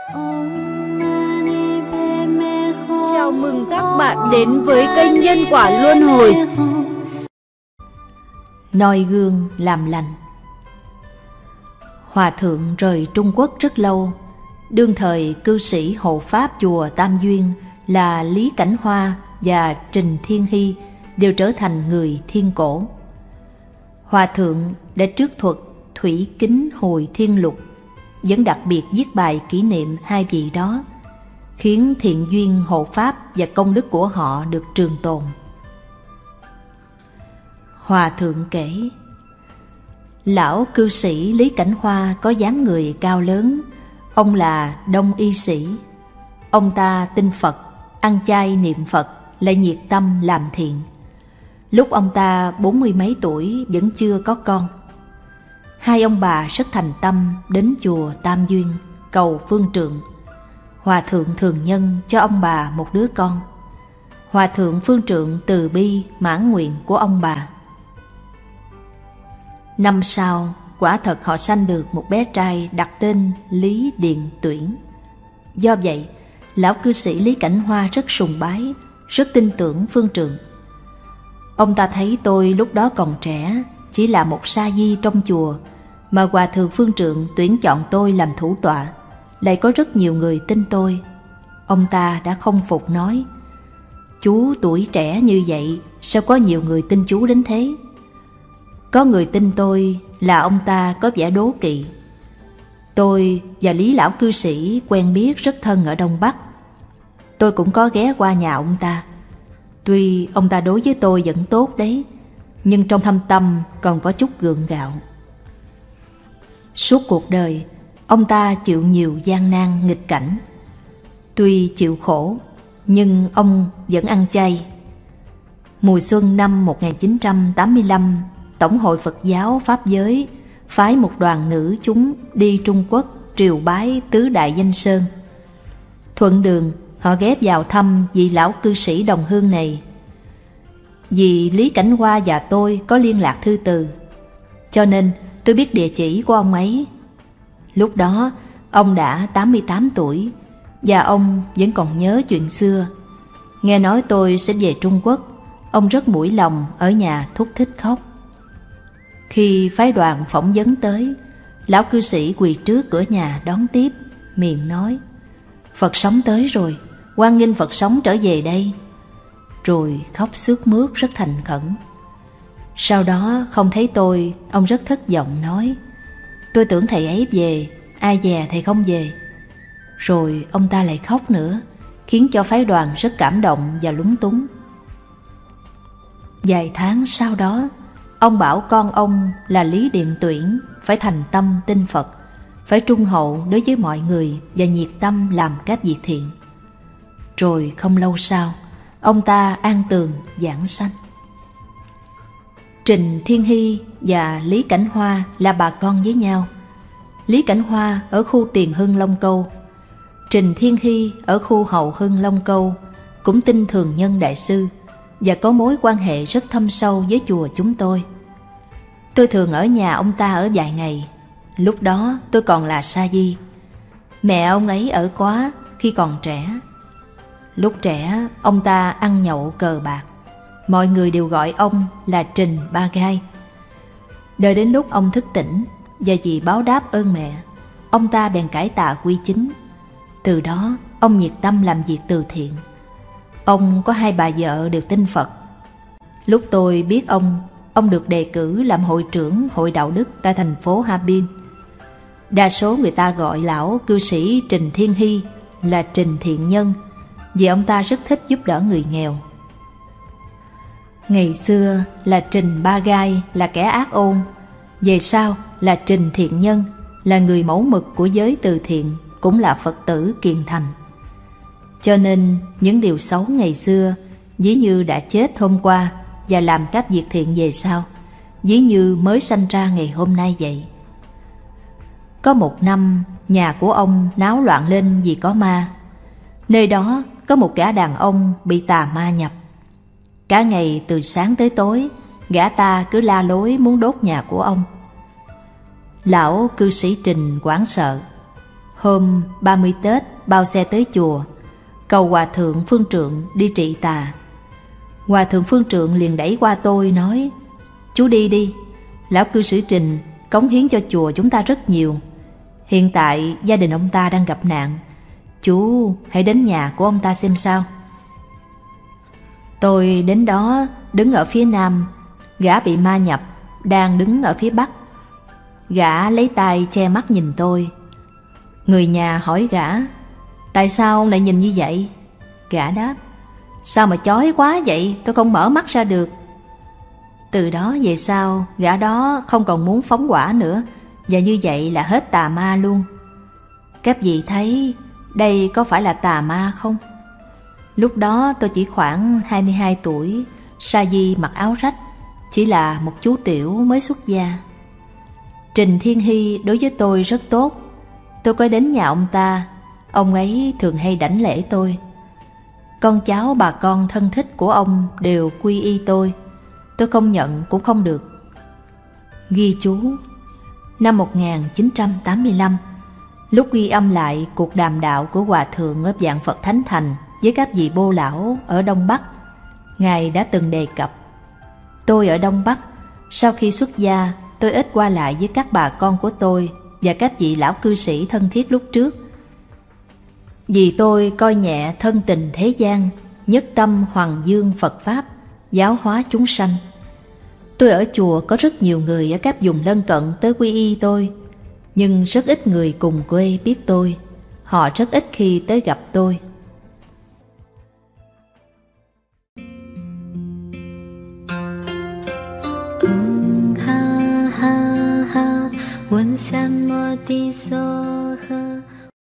Chào mừng các bạn đến với kênh Nhân Quả Luân Hồi. Noi gương làm lành. Hòa thượng rời Trung Quốc rất lâu. Đương thời cư sĩ hộ pháp chùa Tam Duyên là Lý Cảnh Hoa và Trình Thiên Hy đều trở thành người Thiên Cổ. Hòa thượng đã trước thuật Thủy Kính Hồi Thiên Lục, vẫn đặc biệt viết bài kỷ niệm hai vị đó, khiến thiện duyên hộ pháp và công đức của họ được trường tồn. Hòa thượng kể, lão cư sĩ Lý Cảnh Hoa có dáng người cao lớn. Ông là đông y sĩ. Ông ta tin Phật, ăn chay niệm Phật, lại nhiệt tâm làm thiện. Lúc ông ta 40 mấy tuổi vẫn chưa có con. Hai ông bà rất thành tâm đến chùa Tam Duyên cầu phương trượng. Hòa thượng thường nhân cho ông bà một đứa con. Hòa thượng phương trượng từ bi mãn nguyện của ông bà. Năm sau, quả thật họ sanh được một bé trai đặt tên Lý Điền Tuyển. Do vậy, lão cư sĩ Lý Cảnh Hoa rất sùng bái, rất tin tưởng phương trượng. Ông ta thấy tôi lúc đó còn trẻ, chỉ là một sa di trong chùa, mà hòa thượng phương trượng tuyển chọn tôi làm thủ tọa, lại có rất nhiều người tin tôi. Ông ta đã không phục nói, chú tuổi trẻ như vậy, sao có nhiều người tin chú đến thế? Có người tin tôi là ông ta có vẻ đố kỵ. Tôi và Lý lão cư sĩ quen biết rất thân ở Đông Bắc. Tôi cũng có ghé qua nhà ông ta. Tuy ông ta đối với tôi vẫn tốt đấy, nhưng trong thâm tâm còn có chút gượng gạo. Suốt cuộc đời, ông ta chịu nhiều gian nan nghịch cảnh. Tuy chịu khổ, nhưng ông vẫn ăn chay. Mùa xuân năm 1985, Tổng hội Phật giáo Pháp giới phái một đoàn nữ chúng đi Trung Quốc triều bái tứ đại danh sơn. Thuận đường, họ ghé vào thăm vị lão cư sĩ đồng hương này. Vì Lý Cảnh Hoa và tôi có liên lạc thư từ, cho nên tôi biết địa chỉ của ông ấy. Lúc đó, ông đã 88 tuổi, và ông vẫn còn nhớ chuyện xưa. Nghe nói tôi sẽ về Trung Quốc, ông rất mũi lòng ở nhà thúc thích khóc. Khi phái đoàn phỏng vấn tới, lão cư sĩ quỳ trước cửa nhà đón tiếp, miệng nói, Phật sống tới rồi, hoan nghênh Phật sống trở về đây. Rồi khóc sướt mướt rất thành khẩn. Sau đó không thấy tôi, ông rất thất vọng nói, tôi tưởng thầy ấy về, ai dè thầy không về. Rồi ông ta lại khóc nữa, khiến cho phái đoàn rất cảm động và lúng túng. Vài tháng sau đó, ông bảo con ông là Lý Điền Tuyển phải thành tâm tin Phật, phải trung hậu đối với mọi người và nhiệt tâm làm các việc thiện. Rồi không lâu sau, ông ta an tường giảng sanh. Trình Thiên Hy và Lý Cảnh Hoa là bà con với nhau. Lý Cảnh Hoa ở khu Tiền Hưng Long Câu, Trình Thiên Hy ở khu Hậu Hưng Long Câu, cũng tin Thường Nhân Đại Sư và có mối quan hệ rất thâm sâu với chùa chúng tôi. Tôi thường ở nhà ông ta ở vài ngày. Lúc đó tôi còn là sa di. Mẹ ông ấy ở Quá khi còn trẻ. Lúc trẻ, ông ta ăn nhậu cờ bạc. Mọi người đều gọi ông là Trình Ba Gai. Đợi đến lúc ông thức tỉnh, và vì báo đáp ơn mẹ, ông ta bèn cải tà quy chính. Từ đó, ông nhiệt tâm làm việc từ thiện. Ông có hai bà vợ đều tin Phật. Lúc tôi biết ông được đề cử làm hội trưởng hội đạo đức tại thành phố Harbin. Đa số người ta gọi lão cư sĩ Trình Thiên Hy là Trình Thiện Nhân, vì ông ta rất thích giúp đỡ người nghèo. Ngày xưa là Trình Ba Gai là kẻ ác ôn, về sau là Trình Thiện Nhân, là người mẫu mực của giới từ thiện, cũng là Phật tử kiền thành. Cho nên những điều xấu ngày xưa ví như đã chết hôm qua, và làm các việc thiện về sau ví như mới sanh ra ngày hôm nay vậy. Có một năm, nhà của ông náo loạn lên vì có ma. Nơi đó có một gã đàn ông bị tà ma nhập. Cả ngày từ sáng tới tối, gã ta cứ la lối muốn đốt nhà của ông. Lão cư sĩ Trình hoảng sợ. Hôm 30 Tết bao xe tới chùa, cầu Hòa Thượng Phương Trượng đi trị tà. Hòa Thượng Phương Trượng liền đẩy qua tôi nói: "Chú đi đi, lão cư sĩ Trình cống hiến cho chùa chúng ta rất nhiều. Hiện tại gia đình ông ta đang gặp nạn, chú hãy đến nhà của ông ta xem sao." Tôi đến đó, đứng ở phía nam, gã bị ma nhập đang đứng ở phía bắc. Gã lấy tay che mắt nhìn tôi. Người nhà hỏi gã: "Tại sao ông lại nhìn như vậy?" Gã đáp: "Sao mà chói quá vậy, tôi không mở mắt ra được." Từ đó về sau, gã đó không còn muốn phóng hỏa nữa, và như vậy là hết tà ma luôn. Các vị thấy đây có phải là tà ma không? Lúc đó tôi chỉ khoảng 22 tuổi, sa di mặc áo rách, chỉ là một chú tiểu mới xuất gia. Trình Thiên Hy đối với tôi rất tốt. Tôi có đến nhà ông ta, ông ấy thường hay đảnh lễ tôi. Con cháu bà con thân thích của ông đều quy y tôi không nhận cũng không được. Ghi chú: năm 1985, lúc ghi âm lại cuộc đàm đạo của Hòa Thượng ở Vạn Phật Thánh Thành với các vị bô lão ở Đông Bắc, Ngài đã từng đề cập: "Tôi ở Đông Bắc, sau khi xuất gia, tôi ít qua lại với các bà con của tôi và các vị lão cư sĩ thân thiết lúc trước. Vì tôi coi nhẹ thân tình thế gian, nhất tâm hoằng dương Phật Pháp, giáo hóa chúng sanh. Tôi ở chùa có rất nhiều người ở các vùng lân cận tới quy y tôi, nhưng rất ít người cùng quê biết tôi. Họ rất ít khi tới gặp tôi." Ha ha ha, 问三摩地所呵。